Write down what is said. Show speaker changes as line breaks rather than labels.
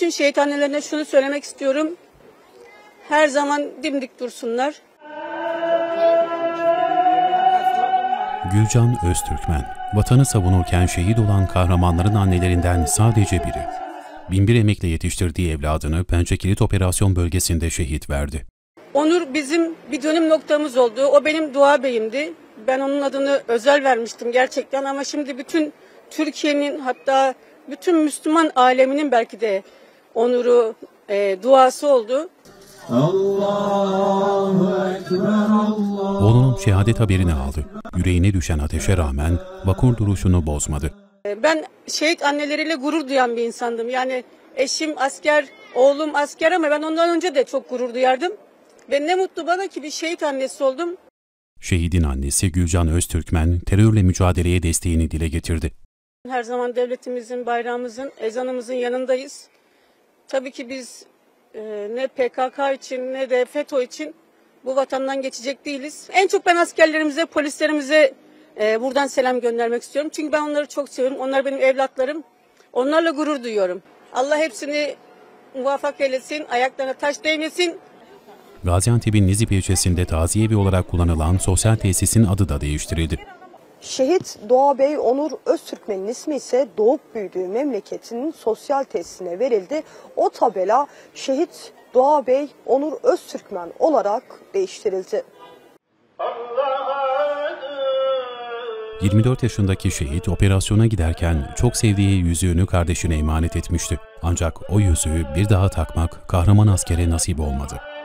bütün şehit annelerine şunu söylemek istiyorum. Her zaman dimdik dursunlar.
Gülcan Öztürkmen, vatanı savunurken şehit olan kahramanların annelerinden sadece biri. Binbir emekle yetiştirdiği evladını Pençekilit Operasyon Bölgesi'nde şehit verdi.
Onur bizim bir dönüm noktamız oldu. O benim dua beyimdi. Ben onun adını özel vermiştim gerçekten ama şimdi bütün Türkiye'nin, hatta bütün Müslüman aleminin belki de Onur'u duası oldu.
Oğlunun şehadet haberini aldı. Yüreğine düşen ateşe rağmen vakur duruşunu bozmadı.
Ben şehit anneleriyle gurur duyan bir insandım. Yani eşim asker, oğlum asker ama ben ondan önce de çok gurur duyardım. Ve ne mutlu bana ki bir şehit annesi oldum.
Şehidin annesi Gülcan Öztürkmen terörle mücadeleye desteğini dile getirdi.
Her zaman devletimizin, bayrağımızın, ezanımızın yanındayız. Tabii ki biz ne PKK için ne de FETÖ için bu vatandan geçecek değiliz. En çok ben askerlerimize, polislerimize buradan selam göndermek istiyorum. Çünkü ben onları çok seviyorum. Onlar benim evlatlarım. Onlarla gurur duyuyorum. Allah hepsini muvaffak eylesin, ayaklarına taş değmesin.
Gaziantep'in Nizip ilçesinde taziyevi olarak kullanılan sosyal tesisin adı da değiştirildi.
Şehit Doğabey Onur Öztürkmen'in ismi ise doğup büyüdüğü memleketinin sosyal tesisine verildi. O tabela Şehit Doğabey Onur Öztürkmen olarak değiştirildi.
24 yaşındaki şehit operasyona giderken çok sevdiği yüzüğünü kardeşine emanet etmişti. Ancak o yüzüğü bir daha takmak kahraman askere nasip olmadı.